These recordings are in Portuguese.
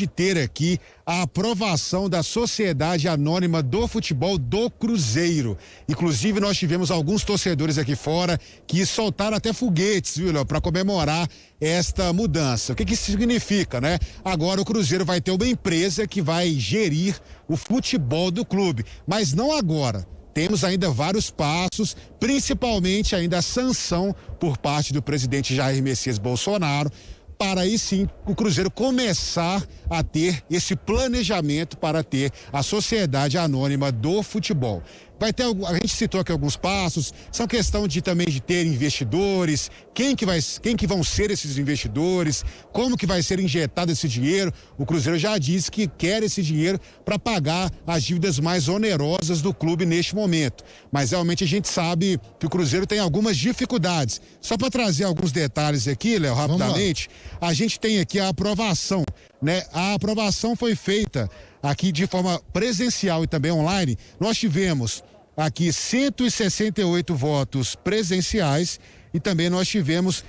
ter aqui a aprovação da Sociedade Anônima do Futebol do Cruzeiro. Inclusive, nós tivemos alguns torcedores aqui fora que soltaram até foguetes, viu, Léo, para comemorar esta mudança. O que isso significa, né? Agora o Cruzeiro vai ter uma empresa que vai gerir o futebol do clube, mas não agora. Temos ainda vários passos, principalmente ainda a sanção por parte do presidente Jair Messias Bolsonaro, para aí sim o Cruzeiro começar a ter esse planejamento para ter a Sociedade Anônima do Futebol. Vai ter, a gente citou aqui alguns passos, são questão de também de ter investidores, quem que vão ser esses investidores, como que vai ser injetado esse dinheiro. O Cruzeiro já disse que quer esse dinheiro para pagar as dívidas mais onerosas do clube neste momento. Mas realmente a gente sabe que o Cruzeiro tem algumas dificuldades. Só para trazer alguns detalhes aqui, Léo, rapidamente, a gente tem aqui a aprovação, né? A aprovação foi feita aqui de forma presencial e também online. Nós tivemos aqui 168 votos presenciais e também nós tivemos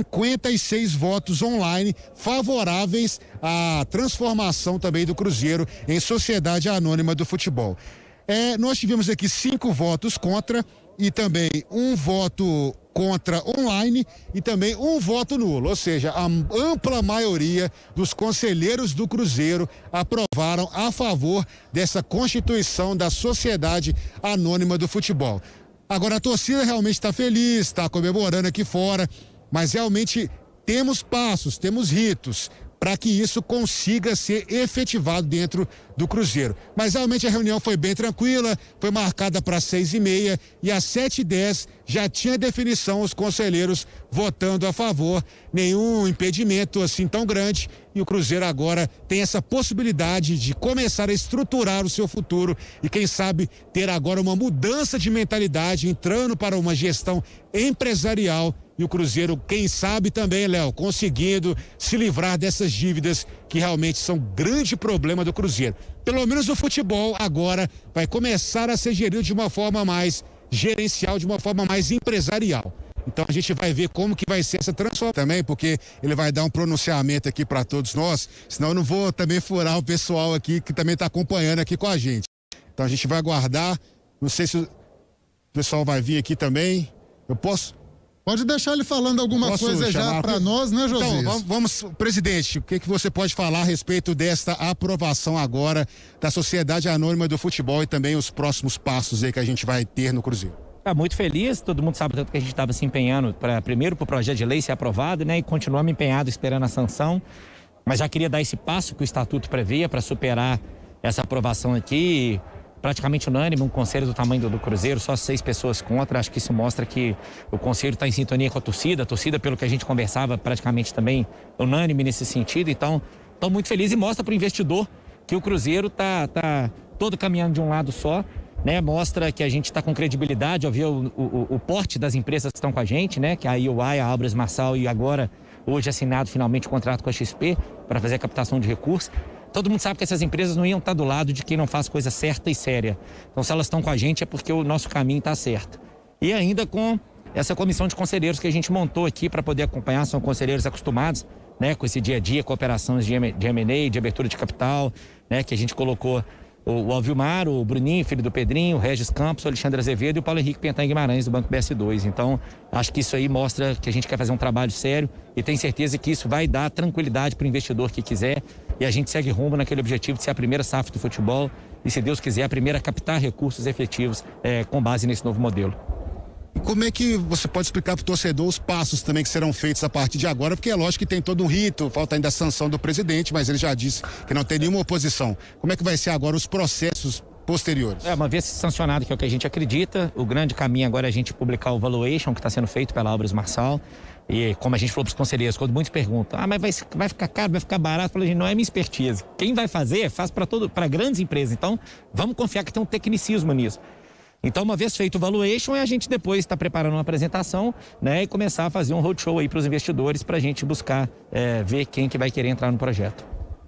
56 votos online favoráveis à transformação também do Cruzeiro em Sociedade Anônima do Futebol. Nós tivemos aqui 5 votos contra e também um voto contra online e também um voto nulo, ou seja, a ampla maioria dos conselheiros do Cruzeiro aprovaram a favor dessa constituição da Sociedade Anônima do Futebol. Agora a torcida realmente está feliz, está comemorando aqui fora, mas realmente temos passos, temos ritos para que isso consiga ser efetivado dentro do Cruzeiro. Mas realmente a reunião foi bem tranquila, foi marcada para 6h30 e às 7h10 já tinha definição, os conselheiros votando a favor, nenhum impedimento assim tão grande, e o Cruzeiro agora tem essa possibilidade de começar a estruturar o seu futuro e quem sabe ter agora uma mudança de mentalidade, entrando para uma gestão empresarial. E o Cruzeiro, quem sabe também, Léo, conseguindo se livrar dessas dívidas que realmente são grande problema do Cruzeiro. Pelo menos o futebol agora vai começar a ser gerido de uma forma mais gerencial, de uma forma mais empresarial. Então a gente vai ver como que vai ser essa transformação também, porque ele vai dar um pronunciamento aqui para todos nós, senão eu não vou também furar o pessoal aqui que também está acompanhando aqui com a gente. Então a gente vai aguardar, não sei se o pessoal vai vir aqui também, eu posso... Pode deixar ele falando alguma coisa já para nós, né, Josias? Então, vamos, presidente, o que você pode falar a respeito desta aprovação agora da Sociedade Anônima do Futebol e também os próximos passos aí que a gente vai ter no Cruzeiro? Muito feliz, todo mundo sabe tanto que a gente estava se empenhando primeiro para o projeto de lei ser aprovado, né, e continuamos empenhados esperando a sanção, mas já queria dar esse passo que o Estatuto previa para superar essa aprovação aqui, praticamente unânime, um conselho do tamanho do Cruzeiro, só 6 pessoas contra. Acho que isso mostra que o conselho está em sintonia com a torcida, pelo que a gente conversava, praticamente também unânime nesse sentido. Então, estou muito feliz e mostra para o investidor que o Cruzeiro tá todo caminhando de um lado só, né? Mostra que a gente está com credibilidade, ao ver o porte das empresas que estão com a gente, né? Que a IOI, a Albras Marçal e agora, hoje assinado finalmente o contrato com a XP para fazer a captação de recursos. Todo mundo sabe que essas empresas não iam estar do lado de quem não faz coisa certa e séria. Então, se elas estão com a gente é porque o nosso caminho está certo. E ainda com essa comissão de conselheiros que a gente montou aqui para poder acompanhar, são conselheiros acostumados, né, com esse dia a dia, com operações de M&A, de abertura de capital, né, que a gente colocou o Alvilmar, o Bruninho, filho do Pedrinho, o Regis Campos, o Alexandre Azevedo e o Paulo Henrique Pentan Guimarães, do Banco BS2. Então, acho que isso aí mostra que a gente quer fazer um trabalho sério e tem certeza que isso vai dar tranquilidade para o investidor que quiser, e a gente segue rumo naquele objetivo de ser a primeira SAF do futebol e, se Deus quiser, a primeira a captar recursos efetivos com base nesse novo modelo. E como é que você pode explicar para o torcedor os passos também que serão feitos a partir de agora? Porque é lógico que tem todo um rito, falta ainda a sanção do presidente, mas ele já disse que não tem nenhuma oposição. Como é que vai ser agora os processos posteriores? Uma vez sancionado, que é o que a gente acredita, o grande caminho agora é a gente publicar o valuation que está sendo feito pela Albras Marçal. E como a gente falou para os conselheiros, quando muitos perguntam, mas vai ficar caro, vai ficar barato, eu falei, gente, não é minha expertise. Quem vai fazer, faz para grandes empresas. Então, vamos confiar que tem um tecnicismo nisso. Então, uma vez feito o valuation, a gente depois está preparando uma apresentação, né, e começar a fazer um roadshow aí para os investidores para a gente buscar ver quem que vai querer entrar no projeto.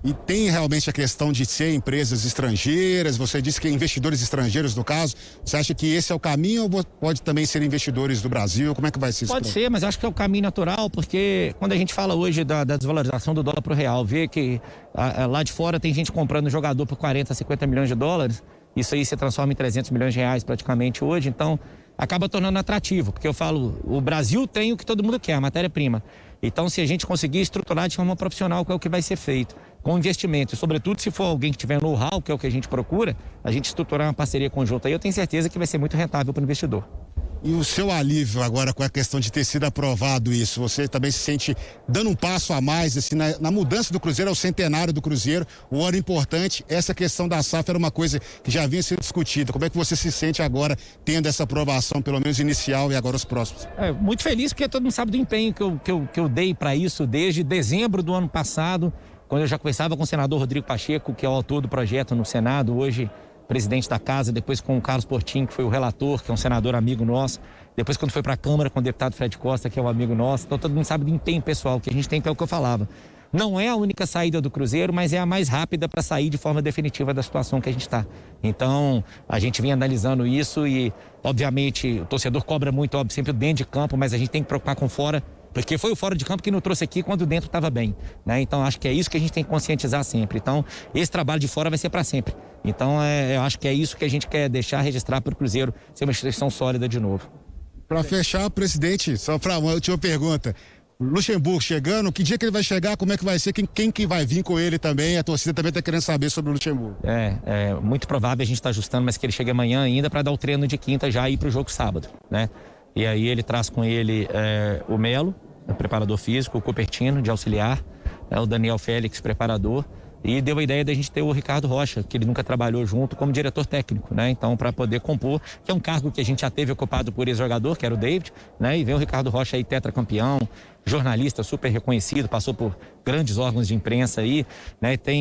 E tem realmente a questão de ser empresas estrangeiras, você disse que é investidores estrangeiros no caso, você acha que esse é o caminho ou pode também ser investidores do Brasil? Como é que vai ser isso? Pode ser, mas acho que é o caminho natural, porque quando a gente fala hoje da desvalorização do dólar pro real, vê que lá de fora tem gente comprando jogador por 40, 50 milhões de dólares, isso aí se transforma em 300 milhões de reais praticamente hoje, então acaba tornando atrativo, porque eu falo, o Brasil tem o que todo mundo quer, a matéria-prima. Então, se a gente conseguir estruturar de forma profissional, que é o que vai ser feito, com investimento, e sobretudo se for alguém que tiver know-how, que é o que a gente procura, a gente estruturar uma parceria conjunta aí, eu tenho certeza que vai ser muito rentável para o investidor. E o seu alívio agora com a questão de ter sido aprovado isso, você também se sente dando um passo a mais assim, na mudança do Cruzeiro ao centenário do Cruzeiro, um ano importante, essa questão da SAF era uma coisa que já vinha sendo discutida, como é que você se sente agora tendo essa aprovação, pelo menos inicial e agora os próximos? Muito feliz porque todo mundo sabe do empenho que eu dei para isso desde dezembro do ano passado, quando eu já conversava com o senador Rodrigo Pacheco, que é o autor do projeto no Senado, hoje presidente da casa, depois com o Carlos Portinho, que foi o relator, que é um senador amigo nosso, depois quando foi para a Câmara com o deputado Fred Costa, que é um amigo nosso, então todo mundo sabe do empenho pessoal que a gente tem, que é o que eu falava. Não é a única saída do Cruzeiro, mas é a mais rápida para sair de forma definitiva da situação que a gente está. Então, a gente vem analisando isso e, obviamente, o torcedor cobra muito, óbvio, sempre dentro de campo, mas a gente tem que preocupar com fora, porque foi o fora de campo que nos trouxe aqui quando dentro estava bem, né? Então acho que é isso que a gente tem que conscientizar sempre. Então esse trabalho de fora vai ser para sempre. Então eu acho que é isso que a gente quer deixar registrar para o Cruzeiro ser uma instituição sólida de novo. Para fechar, presidente, só para uma última pergunta. Luxemburgo chegando, que dia que ele vai chegar, como é que vai ser, quem que vai vir com ele também, a torcida também está querendo saber sobre o Luxemburgo. É muito provável, a gente está ajustando, mas que ele chegue amanhã ainda para dar o treino de quinta já e ir para o jogo sábado, né? E aí ele traz com ele o Melo, o preparador físico, o Cupertino, de auxiliar, o Daniel Félix, preparador, e deu a ideia da gente ter o Ricardo Rocha, que ele nunca trabalhou junto, como diretor técnico, né? Então, para poder compor, que é um cargo que a gente já teve ocupado por ex-jogador, que era o David, né? E vem o Ricardo Rocha aí, tetracampeão, jornalista super reconhecido, passou por grandes órgãos de imprensa aí, né? Tem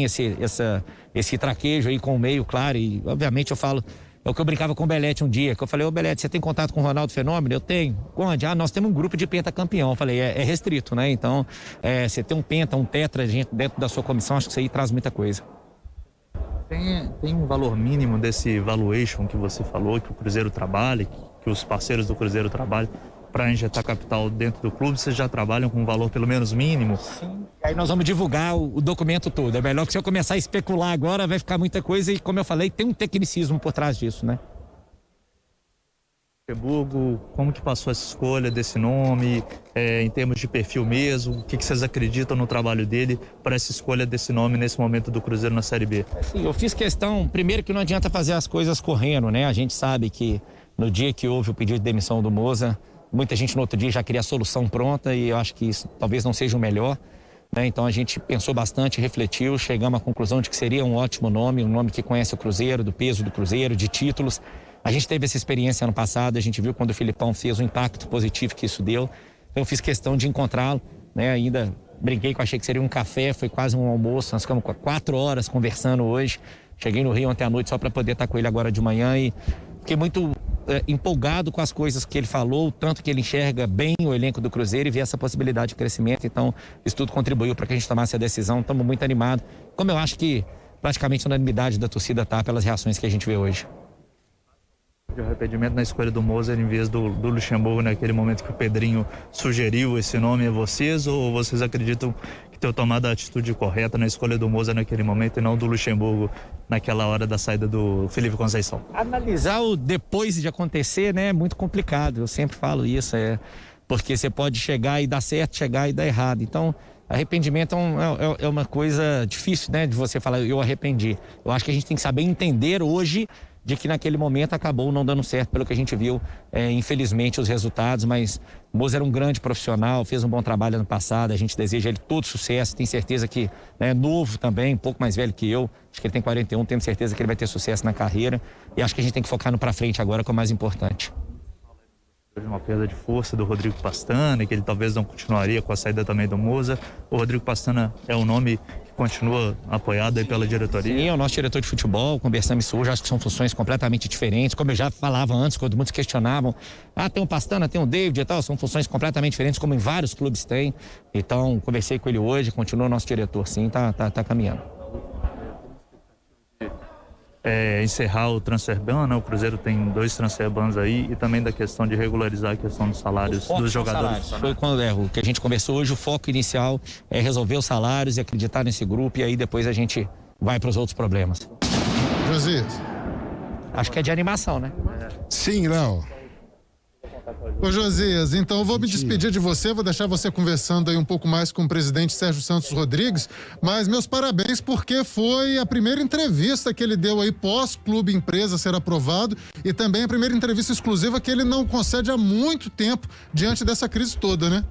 esse traquejo aí com o meio, claro, e obviamente eu falo... É o que eu brincava com o Belete um dia, que eu falei, ô Belete, você tem contato com o Ronaldo Fenômeno? Eu tenho. Onde? Nós temos um grupo de pentacampeão. Eu falei, é restrito, né? Então, você tem um penta, um tetra dentro da sua comissão, acho que isso aí traz muita coisa. Tem um valor mínimo desse valuation que você falou, que o Cruzeiro trabalha, que os parceiros do Cruzeiro trabalham, para injetar capital dentro do clube? Vocês já trabalham com um valor pelo menos mínimo? Sim. Aí nós vamos divulgar o documento todo. É melhor que se eu começar a especular agora, vai ficar muita coisa e, como eu falei, tem um tecnicismo por trás disso, né? Luxemburgo, como que passou essa escolha desse nome, em termos de perfil mesmo? O que vocês acreditam no trabalho dele para essa escolha desse nome nesse momento do Cruzeiro na Série B? Sim, eu fiz questão, primeiro que não adianta fazer as coisas correndo, né? A gente sabe que no dia que houve o pedido de demissão do Moza, muita gente no outro dia já queria a solução pronta e eu acho que isso talvez não seja o melhor, né? Então a gente pensou bastante, refletiu, chegamos à conclusão de que seria um ótimo nome, um nome que conhece o Cruzeiro, do peso do Cruzeiro, de títulos. A gente teve essa experiência ano passado, a gente viu quando o Filipão fez o impacto positivo que isso deu. Então eu fiz questão de encontrá-lo, né? Ainda brinquei, achei que seria um café, foi quase um almoço, nós ficamos 4 horas conversando hoje. Cheguei no Rio ontem à noite só para poder estar com ele agora de manhã e fiquei muito empolgado com as coisas que ele falou, o tanto que ele enxerga bem o elenco do Cruzeiro e vê essa possibilidade de crescimento. Então, isso tudo contribuiu para que a gente tomasse a decisão. Estamos muito animados. Como eu acho que praticamente a unanimidade da torcida está pelas reações que a gente vê hoje. De arrependimento na escolha do Moser em vez do Luxemburgo naquele momento que o Pedrinho sugeriu esse nome a vocês, ou vocês acreditam que tenham tomado a atitude correta na escolha do Moser naquele momento e não do Luxemburgo naquela hora da saída do Felipe Conceição? Analisar o depois de acontecer, né, é muito complicado. Eu sempre falo isso, porque você pode chegar e dar certo, chegar e dar errado. Então, arrependimento é uma coisa difícil, né, de você falar, eu arrependi. Eu acho que a gente tem que saber entender hoje de que naquele momento acabou não dando certo pelo que a gente viu, infelizmente, os resultados, mas o Moza era um grande profissional, fez um bom trabalho ano passado, a gente deseja ele todo sucesso, tem certeza que é novo também, um pouco mais velho que eu, acho que ele tem 41, tenho certeza que ele vai ter sucesso na carreira e acho que a gente tem que focar no pra frente agora, que é o mais importante. Uma perda de força do Rodrigo Pastana, que ele talvez não continuaria com a saída também do Moza. O Rodrigo Pastana é um nome que continua apoiado aí pela diretoria? Sim, é o nosso diretor de futebol, conversamos isso hoje, acho que são funções completamente diferentes, como eu já falava antes, quando muitos questionavam, tem o Pastana, tem o David e tal, são funções completamente diferentes, como em vários clubes tem. Então, conversei com ele hoje, continua o nosso diretor, sim, tá caminhando. encerrar o transfer ban, né? O Cruzeiro tem 2 transfer bans aí, e também da questão de regularizar a questão dos salários dos jogadores. Foi quando o que a gente conversou hoje, o foco inicial é resolver os salários e acreditar nesse grupo, e aí depois a gente vai para os outros problemas. Josias. Acho que é de animação, né? Sim, Léo. Ô Josias, então eu vou me despedir de você, vou deixar você conversando aí um pouco mais com o presidente Sérgio Santos Rodrigues, mas meus parabéns porque foi a primeira entrevista que ele deu aí pós-clube empresa ser aprovado e também a primeira entrevista exclusiva que ele não concede há muito tempo diante dessa crise toda, né?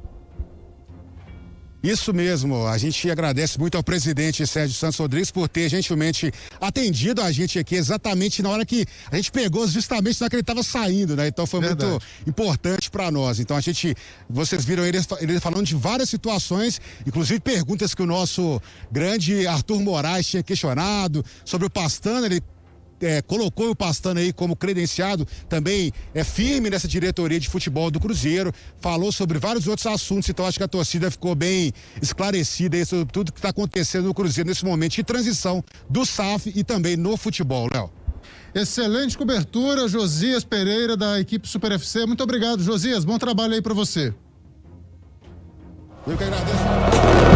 Isso mesmo, a gente agradece muito ao presidente Sérgio Santos Rodrigues por ter gentilmente atendido a gente aqui exatamente na hora que a gente pegou, justamente na hora que ele estava saindo, né? Então foi muito importante para nós. Então vocês viram ele falando de várias situações, inclusive perguntas que o nosso grande Arthur Moraes tinha questionado sobre o Pastana. Ele colocou o Pastana aí como credenciado, também é firme nessa diretoria de futebol do Cruzeiro, falou sobre vários outros assuntos, então acho que a torcida ficou bem esclarecida aí sobre tudo que está acontecendo no Cruzeiro nesse momento de transição do SAF e também no futebol, Léo. Excelente cobertura, Josias Pereira da equipe Super FC, muito obrigado, Josias, bom trabalho aí para você. Eu que agradeço.